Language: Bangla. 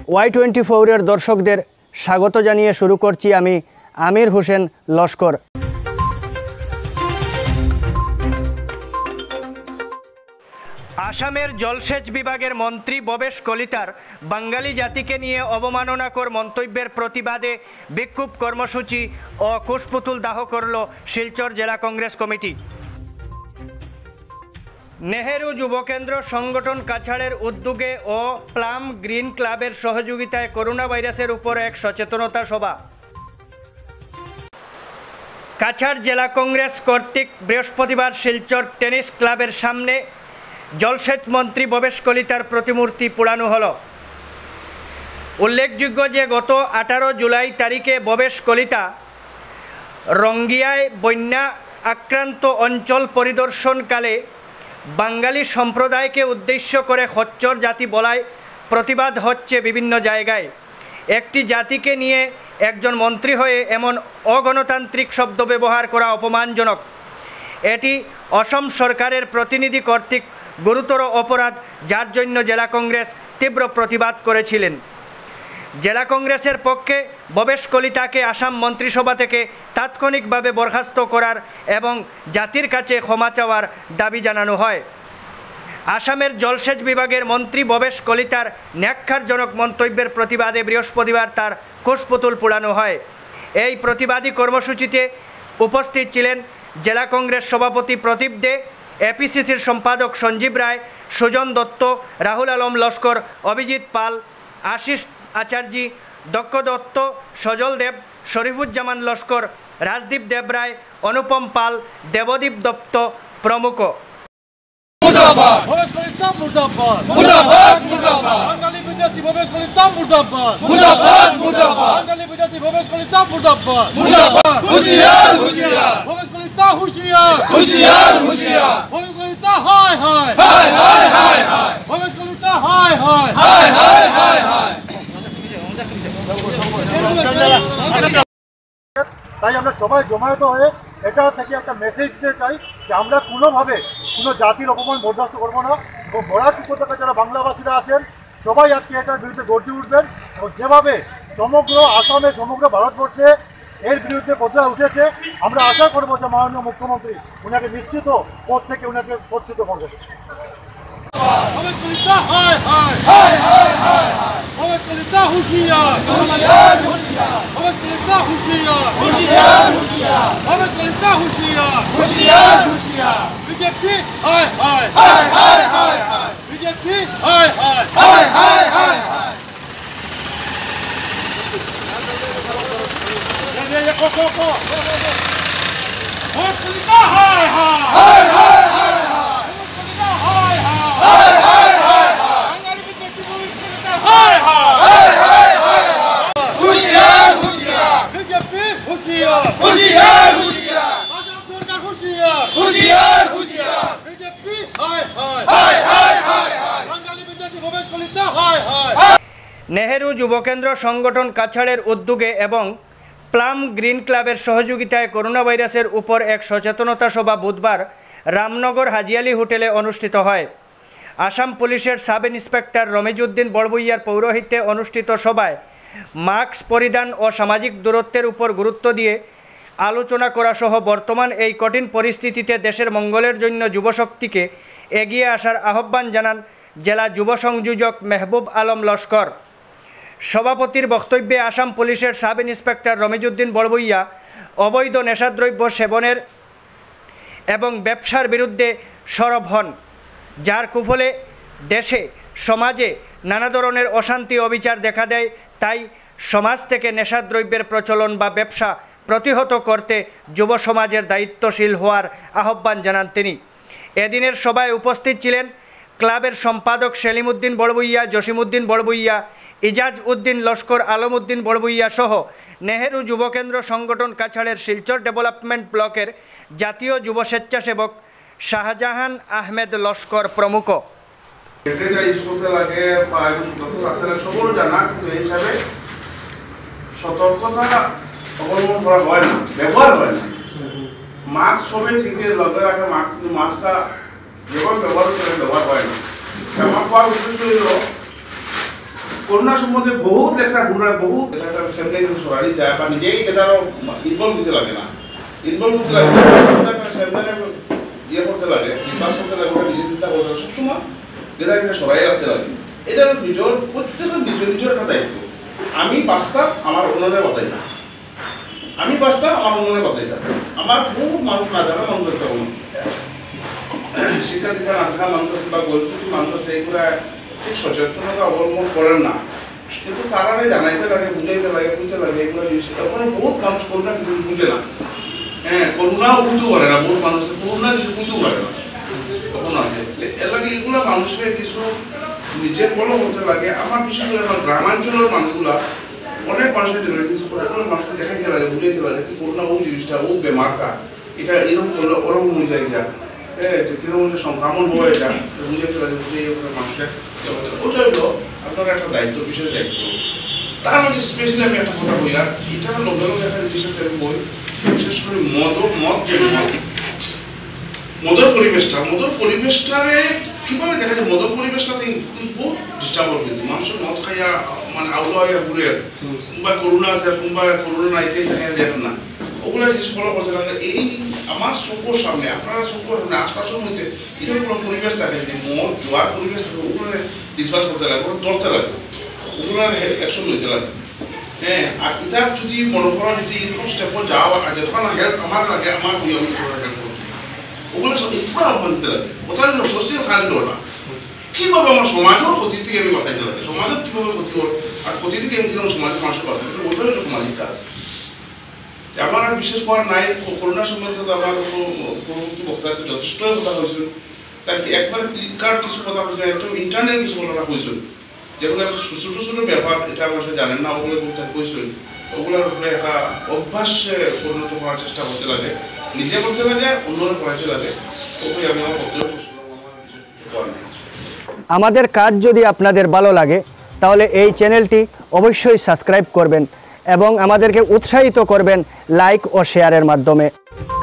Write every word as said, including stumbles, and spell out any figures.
ওয়াই টোয়েন্টি ফোরের দর্শকদের স্বাগত জানিয়ে শুরু করছি আমি আমির হোসেন লস্কর। আসামের জলসেচ বিভাগের মন্ত্রী ভবেশ কলিতার বাঙালি জাতিকে নিয়ে অবমাননাকর মন্তব্যের প্রতিবাদে বিক্ষোভ কর্মসূচি ও কুশপুতুল দাহ করল শিলচর জেলা কংগ্রেস কমিটি। নেহেরু যুবকেন্দ্র সংগঠন কাছাড়ের উদ্যোগে ও প্লাম গ্রিন ক্লাবের সহযোগিতায় করোনা ভাইরাসের উপর এক সচেতনতা সভা। কাছাড় জেলা কংগ্রেস কর্তৃক বৃহস্পতিবার শিলচর টেনিস ক্লাবের সামনে জলসেচ মন্ত্রী ভবেশ কলিতার প্রতিমূর্তি পোড়ানো হল। উল্লেখযোগ্য যে গত আঠারো জুলাই তারিখে ভবেশ কলিতা রঙ্গিয়ায় বন্যা আক্রান্ত অঞ্চল পরিদর্শনকালে বাঙালি সম্প্রদায়কে উদ্দেশ্য করে খচ্চর জাতি বলায় প্রতিবাদ হচ্ছে বিভিন্ন জায়গায়। একটি জাতিকে নিয়ে একজন মন্ত্রী হয়ে এমন অগণতান্ত্রিক শব্দ ব্যবহার করা অপমানজনক। এটি অসম সরকারের প্রতিনিধি কর্তৃক গুরুতর অপরাধ, যার জন্য জেলা কংগ্রেস তীব্র প্রতিবাদ করেছিলেন। জেলা কংগ্রেসের পক্ষে ভবেশ কলিতাকে আসাম মন্ত্রিসভা থেকে তাৎক্ষণিকভাবে বরখাস্ত করার এবং জাতির কাছে ক্ষমা চাওয়ার দাবি জানানো হয়। আসামের জলসেচ বিভাগের মন্ত্রী ভবেশ কলিতার ন্যাক্কারজনক মন্তব্যের প্রতিবাদে বৃহস্পতিবার তার কুশপুতুল পোড়ানো হয়। এই প্রতিবাদী কর্মসূচিতে উপস্থিত ছিলেন জেলা কংগ্রেস সভাপতি প্রদীপ দে, এপিসিসির সম্পাদক সঞ্জীব রায়, সুজন দত্ত, রাহুল আলম লস্কর, অভিজিৎ পাল, আশিস আচার্যী, দক্ষ দত্ত, সজল দেব, শরীফুজ্জামান লস্কর, রাজদীপ দেবরায়, অনুপম পাল, দেবদীপ দত্ত প্রমুখ। তাই আমরা সবাই জমায়েত হয়ে এটা থেকে একটা মেসেজ দিতে চাই যে আমরা কোনোভাবে কোনো জাতির অপমান বরদাস্ত করবো না এবং বরাক উপত্যকা যারা বাংলাভাষীরা আছেন সবাই আজকে এটার বিরুদ্ধে গর্জে উঠবেন এবং যেভাবে সমগ্র আসামে সমগ্র ভারতবর্ষে এর বিরুদ্ধে প্রতিবাদ উঠেছে, আমরা আশা করবো যে মাননীয় মুখ্যমন্ত্রী উনাকে নিশ্চিত পদ থেকে উনাকে পদচ্যুত করবেন। ভবেশ কলিতা হায় হায় হায় হায় হায় ভবেশ কলিতা হুঁশিয়ার হুঁশিয়ার হুঁশিয়ার ভবেশ কলিতা হুঁশিয়ার হুঁশিয়ার হুঁশিয়ার ভবেশ কলিতা হুঁশিয়ার হুঁশিয়ার হুঁশিয়ার বিজেপি হায় হায় হায় হায় হায় হায় বিজেপি হায় হায় হায় হায় হায় হায় ये ये को को को भवेश कलिता हाय हाय हाय हाय हाय हाय हाय हाय हाय बांगाली विद्यार्थी भवेश कलिता हाय हाय हाय हाय होशियार होशियार बीजेपी होशियार होशियार होशियार आसाम सरकार होशियार होशियार होशियार बीजेपी हाय हाय हाय हाय हाय बांगाली विद्यार्थी भवेश कलिता हाय हाय। নেহেরু যুবকেন্দ্র সংগঠন কাছাড়ের উদ্যোগে এবং প্লাম গ্রিন ক্লাবের সহযোগিতায় করোনা ভাইরাসের উপর এক সচেতনতা সভা বুধবার রামনগর হাজিয়ালি হোটেলে অনুষ্ঠিত হয়। আসাম পুলিশের সাব ইন্সপেক্টর রমিজউদ্দিন বড়বুইয়ার পৌরোহিত্যে অনুষ্ঠিত সভায় মাস্ক পরিধান ও সামাজিক দূরত্বের উপর গুরুত্ব দিয়ে আলোচনা করা সহ বর্তমান এই কঠিন পরিস্থিতিতে দেশের মঙ্গলের জন্য যুবশক্তিকে এগিয়ে আসার আহ্বান জানান জেলা যুব সংযোজক মেহবুব আলম লস্কর। সভাপতির বক্তব্যে আসাম পুলিশের সাব ইন্সপেক্টর রমিজউদ্দিন বড়বুইয়া অবৈধ নেশাদ্রব্য সেবনের এবং ব্যবসার বিরুদ্ধে সরব হন, যার কুফলে দেশে সমাজে নানা ধরনের অশান্তি অবিচার দেখা দেয়। তাই সমাজ থেকে নেশাদ্রব্যের প্রচলন বা ব্যবসা প্রতিহত করতে যুব সমাজের দায়িত্বশীল হওয়ার আহ্বান জানান তিনি। এদিনের সভায় উপস্থিত ছিলেন ক্লাবের সম্পাদক সেলিম উদ্দিন বড়বুইয়া, জসিমউদ্দিন বড়বুইয়া, ইজাজ উদ্দিন লস্কর, আলম উদ্দিন বড়বুইয়া সহ নেহেরু যুবকেন্দ্র সংগঠন কাছাড়ের শিলচর ডেভেলপমেন্ট ব্লকের জাতীয় যুব স্বেচ্ছাসেবক শাহজাহান আহমেদ লস্কর প্রমুখ। সতর্কতা অবলম্বন করা হয় না, ব্যবহার হয় না। মাস্ক সবাই ঠিকই লগে রাখে, মাস্ক কিন্তু মাস্কটা যেভাবে ব্যবহার করে ব্যবহার হয় না। আমার পাওয়ার উদ্দেশ্য হইল করোনা সম্বন্ধে বহুত লেকচার ঘুরা বহুত একটা ফ্যামিলি সরারি যায় বা নিজেই কেদারও ইনভলভ হতে লাগে না ইনভলভ হতে লাগে ফ্যামিলি ইয়ে করতে লাগে ডিসকাস করতে লাগে ওটা নিজে চিন্তা করতে লাগে সবসময় কেদার একটা সরাই রাখতে লাগে এটা নিজের প্রত্যেকের নিজের নিজের একটা দায়িত্ব আমি বাঁচতাম আমার অন্যদের বাঁচাইতাম আমি বাঁচতাম আমার অন্যদের বাঁচাইতাম আমার বহু মানুষ না জানা মানুষ আছে শিক্ষা দীক্ষা না থাকা মানুষ আছে বা গরিব মানুষ আছে এগুলা ঠিক সচেতনতা অবলম্বন করেন না কিন্তু তারা জানাইতে লাগে বুঝাইতে লাগে বুঝতে লাগে এগুলো জিনিস এখন বহুত মানুষ করোনা কিন্তু বুঝে না হ্যাঁ করোনাও বুঝতে পারে না বহুত মানুষ করোনা কিন্তু বুঝতে পারে না তখন আছে এর লাগে এগুলো মানুষের কিছু নিজে ফলো করতে লাগে আমার বিশেষ করে আমার গ্রামাঞ্চলের মানুষগুলা অনেক মানুষের ডেলিভারিস করে এগুলো মানুষকে দেখাইতে লাগে বুঝাইতে লাগে যে করোনা ও জিনিসটা ও বেমারটা এটা এরকম করলে ওরকম অনুযায়ী গিয়া হ্যাঁ যে কিরকম যে সংক্রমণ হয় এটা বুঝাইতে লাগে বুঝে মানুষের ওটা হলো আপনার একটা দায়িত্ব বিশেষ দায়িত্ব তার মধ্যে স্পেশালি আমি একটা কথা বলি আর এটা লগে লগে একটা জিনিস আছে বই বিশেষ করে মদ মদ যে মদ মদর পরিবেশটা মদর পরিবেশটারে কিভাবে দেখা যায় মদর পরিবেশটাতে কিন্তু ডিস্টার্ব হবে কিন্তু মানুষের মদ খাইয়া মানে আউলা হইয়া ঘুরে কিংবা করোনা আছে কিংবা করোনা নাইতে দেখা দেখেন না ওগুলো জিনিস ফলো করতে লাগে এই আমার চোখের সামনে আপনারা চোখের সামনে আশপাশের মধ্যে এরকম কোনো পরিবেশ থাকে যে মদ জোয়ার পরিবেশ থাকে ওগুলো ডিসকাস করতে লাগে ওগুলো ধরতে লাগে ওগুলো অ্যাকশন নিতে লাগে হ্যাঁ আর এটা যদি মনে করা যদি এরকম স্টেপে যাওয়া যতক্ষণ হেল্প আমার লাগে আমার হয়ে আমি হেল্প করছি ওগুলো সব পুরো মানতে লাগে ওটা হলো সোশ্যাল কাজ না কীভাবে আমার সমাজের ক্ষতি থেকে আমি বাঁচাইতে লাগে সমাজের কীভাবে ক্ষতি হল আর ক্ষতি থেকে আমি কিরকম সমাজের মানুষের বাঁচাইতে লাগে ওটাই হলো সামাজিক কাজ আমার আর বিশেষ করার নাই করোনার সম্বন্ধে তো আমার কোনো পরবর্তী বক্তায় যথেষ্টই কথা হয়েছিল তাই একবার ক্লিকার কিছু কথা হয়েছে একদম ইন্টারনেট কিছু কথা হয়েছিল যেগুলো একটা ছোটো ছোটো ব্যাপার এটা আমার সাথে জানেন না ওগুলো কইছিল ওগুলোর উপরে একটা অভ্যাস পরিণত করার চেষ্টা করতে লাগে নিজে করতে লাগে অন্যরা করাইতে লাগে ওগুলোই আমি আমার বক্তব্য আমাদের কাজ যদি আপনাদের ভালো লাগে তাহলে এই চ্যানেলটি অবশ্যই সাবস্ক্রাইব করবেন এবং আমাদেরকে উৎসাহিত করবেন লাইক ও শেয়ারের মাধ্যমে।